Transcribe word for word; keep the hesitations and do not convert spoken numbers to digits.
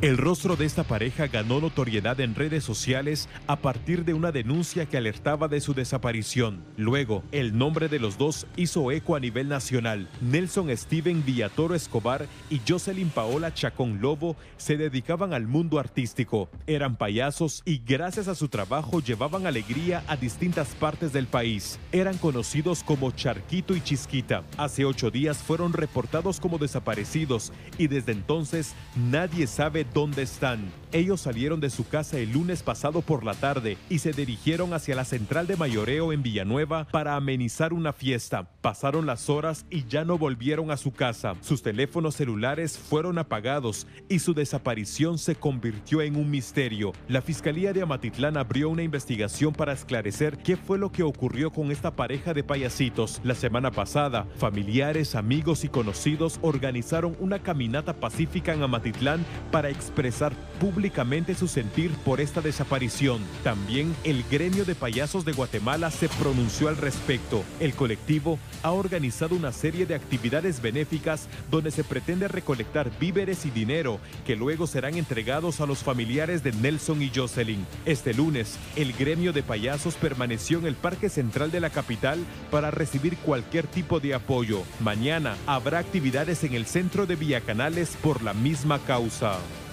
El rostro de esta pareja ganó notoriedad en redes sociales a partir de una denuncia que alertaba de su desaparición. Luego, el nombre de los dos hizo eco a nivel nacional. Nelson Steven Villatoro Escobar y Jocelyn Paola Chacón Lobo se dedicaban al mundo artístico. Eran payasos y gracias a su trabajo llevaban alegría a distintas partes del país. Eran conocidos como Charquito y Chisquita. Hace ocho días fueron reportados como desaparecidos y desde entonces nadie sabe dónde están. Ellos salieron de su casa el lunes pasado por la tarde y se dirigieron hacia la central de mayoreo en Villanueva para amenizar una fiesta. Pasaron las horas y ya no volvieron a su casa. Sus teléfonos celulares fueron apagados y su desaparición se convirtió en un misterio. La Fiscalía de Amatitlán abrió una investigación para esclarecer qué fue lo que ocurrió con esta pareja de payasitos. La semana pasada, familiares, amigos y conocidos organizaron una caminata pacífica en Amatitlán para expresar públicamente su sentir por esta desaparición. También el gremio de payasos de Guatemala se pronunció al respecto. El colectivo ha organizado una serie de actividades benéficas donde se pretende recolectar víveres y dinero que luego serán entregados a los familiares de Nelson y Jocelyn. Este lunes, el gremio de payasos permaneció en el Parque Central de la capital para recibir cualquier tipo de apoyo. Mañana habrá actividades en el centro de Villacanales por la misma causa.